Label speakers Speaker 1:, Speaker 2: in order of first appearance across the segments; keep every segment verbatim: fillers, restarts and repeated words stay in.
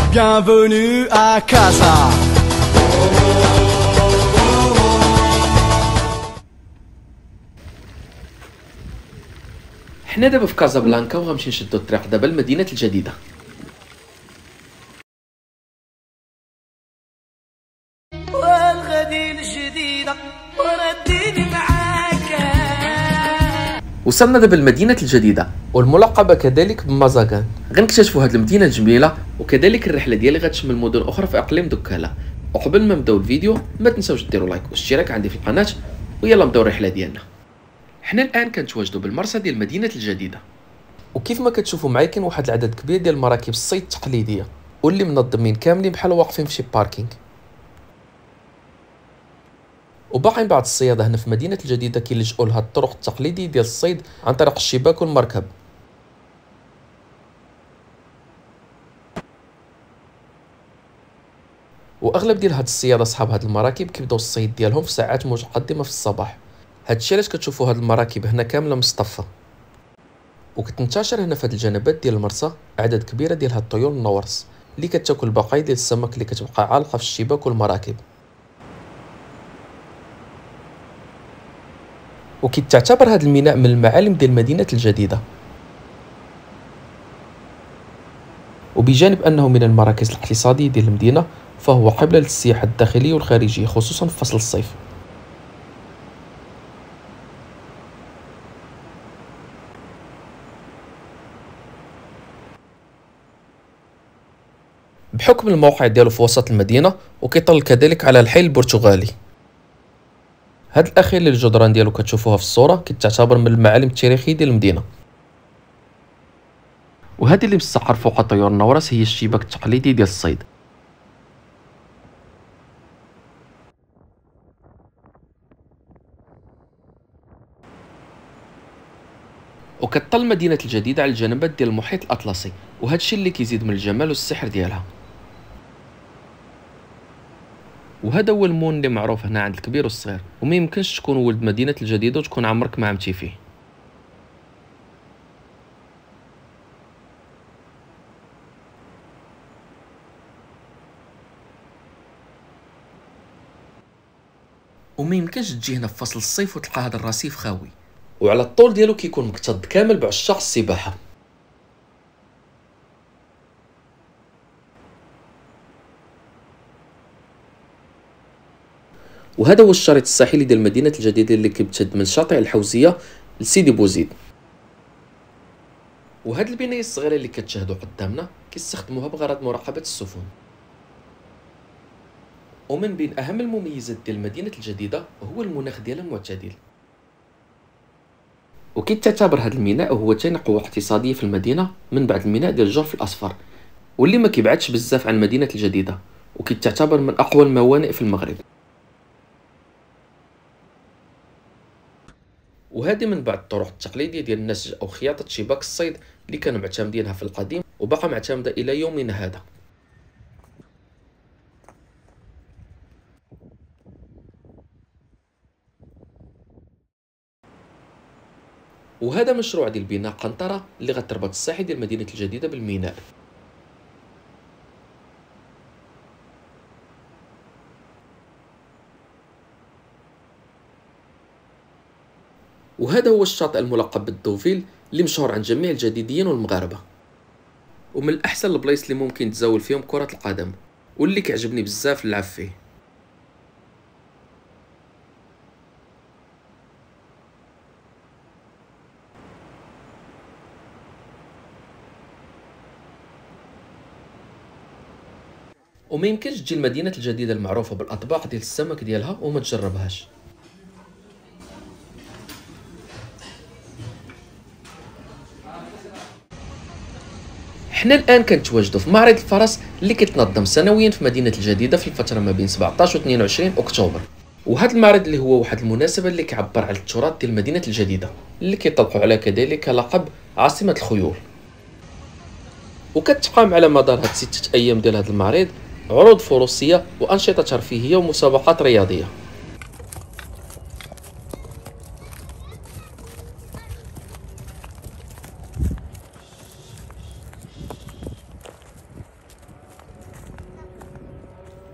Speaker 1: Bienvenue à casa.
Speaker 2: حنا دابا في كازابلانكا وغنمشي نشدو الطريق دابا للمدينة الجديدة.
Speaker 3: والغدير الجديدة ورديني معاك.
Speaker 2: وصلنا دابا للمدينة الجديدة والملقبة كذلك بمازاغان. غنكتشفوا هذه المدينة الجميلة وكذلك الرحلة ديالي غتشمل مدن أخرى في إقليم دكالة. وقبل ما نبداو الفيديو ما تنساوش ديروا لايك واشتراك عندي في القناة، ويلا نبداو الرحلة ديالنا. حنا الآن كنتواجدوا بالمرسى ديال المدينة الجديدة، وكيف ما كتشوفوا معايا كاين واحد العدد كبير ديال المراكب الصيد التقليدية واللي منظمين كاملين بحال واقفين في شي باركينغ. وباقيين بعض الصيادة هنا في مدينة الجديدة كيلجؤوا لهاد الطرق التقليدية ديال الصيد عن طريق الشباك والمركب. واغلب ديال هاد الصيادة اصحاب هاد المراكب كيبداو الصيد ديالهم في ساعات متقدمة في الصباح. هادشي علاش كتشوفوا هاد المراكب هنا كاملة مصطفى، وكتنتشر هنا في هاد الجنبات ديال المرسى اعداد كبيرة ديال هاد الطيور النورس اللي كتاكل بقايا ديال السمك اللي كتبقى عالقة في الشباك والمراكب. وكيتعتبر هذا الميناء من المعالم ديال مدينة الجديدة، وبجانب أنه من المراكز الاقتصادية ديال المدينة فهو قبلة للسياحة الداخلية والخارجية خصوصا في فصل الصيف. بحكم الموقع ديالو في وسط المدينة وكيطل كذلك على الحي البرتغالي. هاد الاخير اللي الجدران ديالو كتشوفوها في الصوره كتعتبر من المعالم التاريخيه ديال المدينه. وهذه اللي مسعر فوق طيور النورس هي الشباك التقليدي ديال الصيد. وكتطل مدينه الجديده على الجنبات ديال المحيط الاطلسي، وهذا الشيء اللي كيزيد من الجمال والسحر ديالها. وهذا هو المون اللي معروف هنا عند الكبير والصغير، وما يمكنش تكون ولد مدينه الجديده وتكون عمرك ما عمتي فيه. وما يمكنش تجي هنا في فصل الصيف وتلقى هذا الرصيف خاوي، وعلى الطول ديالو كيكون مكتظ كامل بعشاق السباحه. وهذا هو الشريط الساحلي ديال مدينه الجديده اللي كيمتد من شاطئ الحوزيه لسيدي بوزيد. وهاد البنايه الصغيره اللي كتشاهدوا قدامنا كيستخدموها بغرض مراقبه السفن. ومن بين اهم المميزات ديال المدينه الجديده هو المناخ ديالها المعتدل، وكيتعتبر هذا الميناء هو ثاني قوه اقتصاديه في المدينه من بعد الميناء ديال الجرف الاصفر، واللي ما كيبعدش بزاف عن مدينه الجديده، وكيتعتبر من اقوى الموانئ في المغرب. وهذه من بعض الطرق التقليديه ديال النسج او خياطه شباك الصيد اللي كانوا معتمدينها في القديم وبقى معتمده الى يومنا هذا. وهذا مشروع ديال بناء قنطره اللي غتربط الساحل ديال مدينه الجديده بالميناء. وهذا هو الشاطئ الملقب بالدوفيل اللي مشهور عند جميع الجديديين والمغاربه، ومن الاحسن البلايص اللي ممكن تزاول فيهم كره القدم، واللي كيعجبني بزاف نلعب فيه. وما يمكنش تجي المدينه الجديده المعروفه بالاطباق ديال السمك ديالها وما تجربهاش. حنا الان كنتواجدوا في معرض الفرس اللي كيتنظم سنويا في مدينه الجديده في الفتره ما بين سبعطاش و اثنين وعشرين اكتوبر. وهذا المعرض اللي هو واحد المناسبه اللي كيعبر على التراث ديال مدينه الجديده اللي كيطلقوا على كذلك لقب عاصمه الخيول. وكتقام على مدار هاد ستة ايام ديال هذا المعرض عروض فروسيه وانشطه ترفيهيه ومسابقات رياضيه.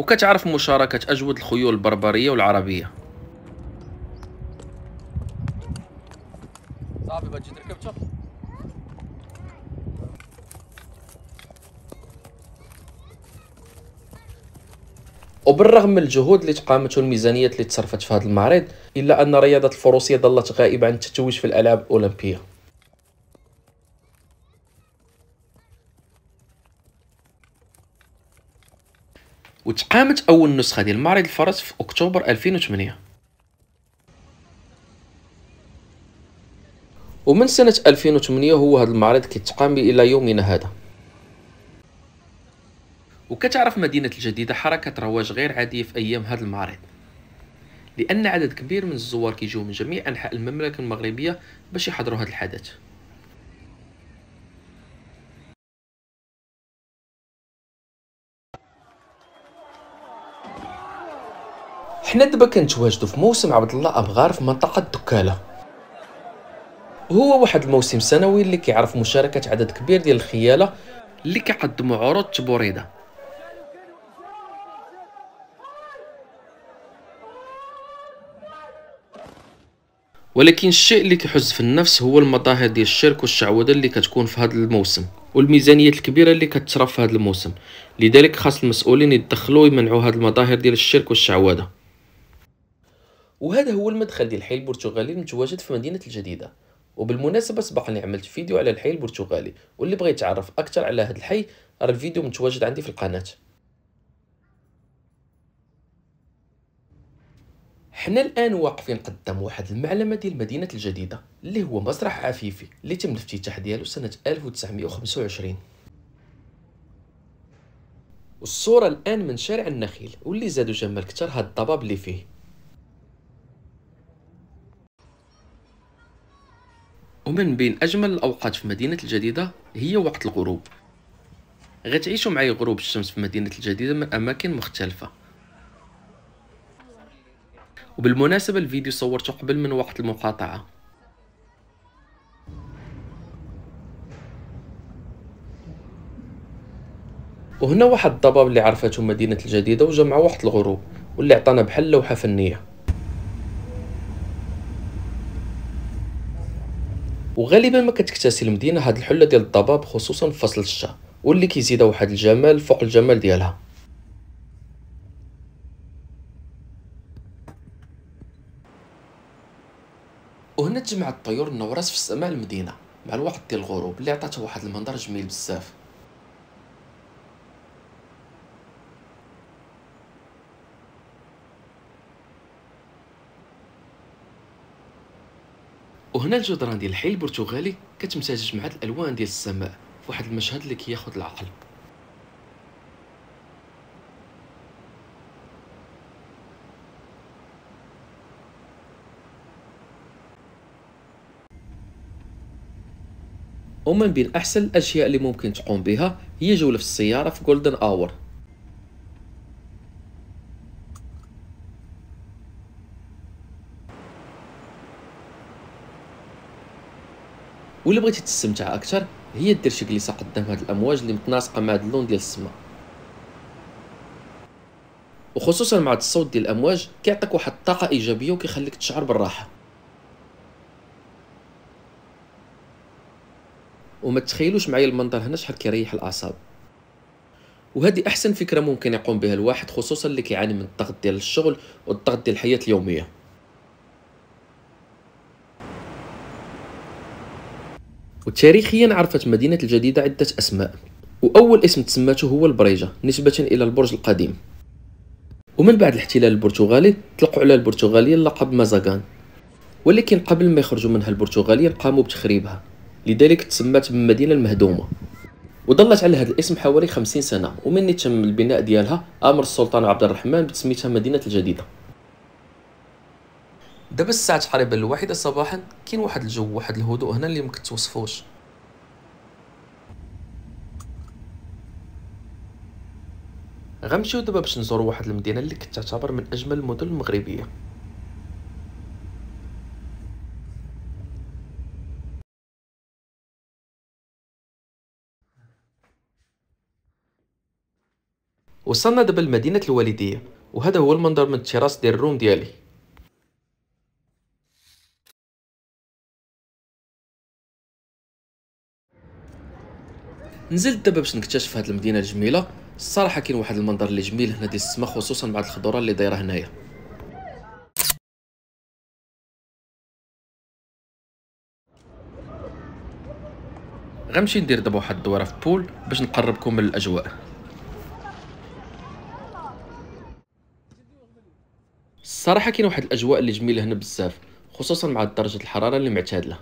Speaker 2: وكتعرف مشاركة أجود الخيول البربرية والعربية.
Speaker 1: صافي باغي تجي تركبتها.
Speaker 2: وبالرغم من الجهود اللي تقامت والميزانيات اللي تصرفت في هذا المعرض، إلا أن رياضة الفروسية ظلت غائبة عن التتويج في الألعاب الأولمبية. وتقامت أول نسخة ديال معرض الفرس في أكتوبر ألفين وثمانية. ومن سنة ألفين وثمانية هو هذا المعرض كيتقام إلى يومنا هذا. وكتعرف مدينة الجديدة حركة رواج غير عادية في أيام هذا المعرض، لأن عدد كبير من الزوار كيجيو من جميع أنحاء المملكة المغربية باش يحضروا هذا الحدث. حنا دابا كنتواجدوا في موسم عبد الله أبغار في منطقة دكالة. وهو واحد الموسم سنوي اللي كيعرف مشاركة عدد كبير ديال الخيالة اللي كيقدموا عروض تبوريدة. ولكن الشيء اللي كيحز في النفس هو المظاهر ديال الشرك والشعوذة اللي كتكون في هذا الموسم، والميزانيات الكبيرة اللي كتصرف في هذا الموسم. لذلك خاص المسؤولين يتدخلوا ويمنعوا هذه المظاهر ديال الشرك والشعوذة. وهذا هو المدخل ديال الحي البرتغالي المتواجد في مدينة الجديدة. وبالمناسبة سبقني عملت فيديو على الحي البرتغالي، واللي بغى يتعرف أكثر على هذا الحي راه الفيديو متواجد عندي في القناة. حنا الآن واقفين قدام واحد المعلمة ديال مدينة الجديدة اللي هو مسرح عفيفي اللي تم الافتتاح ديالو سنة ألف وتسعمائة وخمسة وعشرين. والصورة الآن من شارع النخيل، واللي زادوا جمال كتر هاد الضباب اللي فيه. ومن بين أجمل الأوقات في مدينة الجديدة هي وقت الغروب. غتعيشوا معايا غروب الشمس في مدينة الجديدة من أماكن مختلفة. وبالمناسبة الفيديو صورته قبل من وقت المقاطعة. وهنا واحد الضباب اللي عرفته مدينة الجديدة وجمع وقت الغروب، واللي عطانا بحال لوحة فنية. وغالبا ما كتكتسي المدينة هاد الحلة ديال الضباب خصوصا في فصل الشتاء، واللي كيزيد واحد الجمال فوق الجمال ديالها. وهنا تجمعت الطيور النورس في السماء المدينة مع الوقت ديال الغروب اللي عطاته واحد المنظر جميل بزاف. وهنا الجدران ديال الحي البرتغالي كتمتزج مع هاد الالوان ديال السماء فواحد المشهد اللي كياخذ العقل. ومن بين احسن الاشياء اللي ممكن تقوم بها هي جولة في السيارة في جولدن اور. واللي بغيتي تستمتع اكثر هي دير شي جلسه قدام هاد الامواج اللي متناسقه مع هاد اللون ديال السماء، وخصوصا مع الصوت ديال الامواج كيعطيك واحد الطاقه ايجابيه وكيخليك تشعر بالراحه. وما تخيلوش معايا المنظر هنا شحال كيريح الاعصاب. وهذه احسن فكره ممكن يقوم بها الواحد خصوصا اللي كيعاني من الضغط ديال الشغل والضغط ديال الحياه اليوميه. وتاريخيا عرفت مدينة الجديدة عدة أسماء، وأول اسم تسماته هو البريجة نسبة إلى البرج القديم. ومن بعد الاحتلال البرتغالي طلقوا على البرتغاليين لقب مازاغان، ولكن قبل ما يخرجوا منها البرتغاليين قاموا بتخريبها، لذلك تسمت بالمدينة المهدومة. وظلت على هذا الاسم حوالي خمسين سنة، ومن تم البناء ديالها أمر السلطان عبد الرحمن بتسميتها مدينة الجديدة. دابا الساعة تقريبا الواحدة صباحا، كاين واحد الجو واحد الهدوء هنا اللي ممكن توصفوش. غنمشيو دابا باش نزورو واحد المدينة اللي كتعتبر من أجمل المدن المغربية. وصلنا دابا لمدينة الوالدية، وهذا هو المنظر من التراس ديال الروم ديالي. نزلت دابا باش نكتشف هاد المدينة الجميلة. الصراحة كاين واحد المنظر اللي جميل هنا ديال السما، خصوصا مع الخضره اللي دايره هنايا. غنمشي ندير دابا واحد الدوره في بول باش نقربكم من الاجواء. الصراحه كاين واحد الاجواء اللي جميله هنا بزاف، خصوصا مع درجه الحراره اللي معتادله.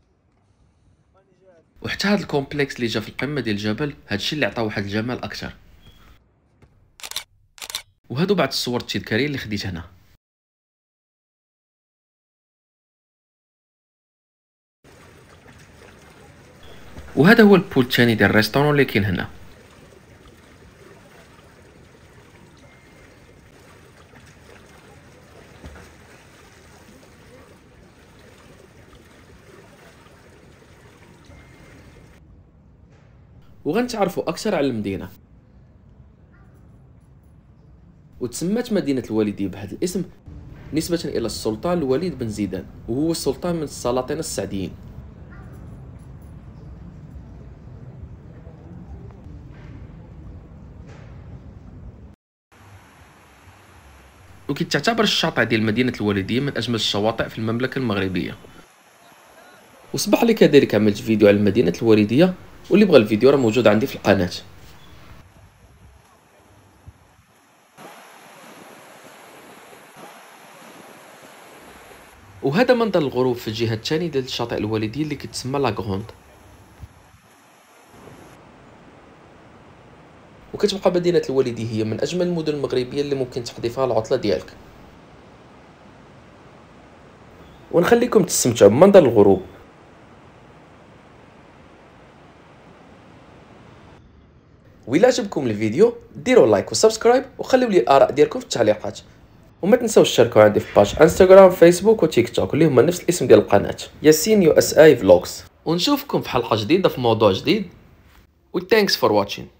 Speaker 2: وحتى هاد الكومبلكس اللي جا في القمه ديال الجبل، هادشي اللي عطاه واحد الجمال اكثر. وهادو بعض الصور التذكاريه اللي خديت هنا. وهذا هو البول الثاني ديال الريستورون اللي كاين هنا. وغنتعرفوا اكثر على المدينه. وتسمات مدينه الوالديه بهذا الاسم نسبه الى السلطان الوليد بن زيدان، وهو السلطان من السلاطين السعديين. وكتعتبر الشاطئ ديال مدينه الوالديه من اجمل الشواطئ في المملكه المغربيه. وصبح لي كذلك عملت فيديو على مدينه الوالديه، واللي بغى الفيديو راه موجود عندي في القناه. وهذا منظر الغروب في الجهه الثانيه ديال الشاطئ الوالديه اللي كتسمى لا غروند. وكتبقى مدينه الوالديه هي من اجمل المدن المغربيه اللي ممكن تقضي فيها العطله ديالك. ونخليكم تستمتعوا بمنظر الغروب. وإلا عجبكم الفيديو ديروا لايك وسبسكرايب، وخليو لي الاراء ديالكم في التعليقات. وما تنساوش تشاركوا عندي في باج انستغرام فيسبوك وتيك توك اللي هما نفس الاسم ديال القناه، ياسين يو اس اي فلوجز. ونشوفكم في حلقه جديده في موضوع جديد. و thanks for watching.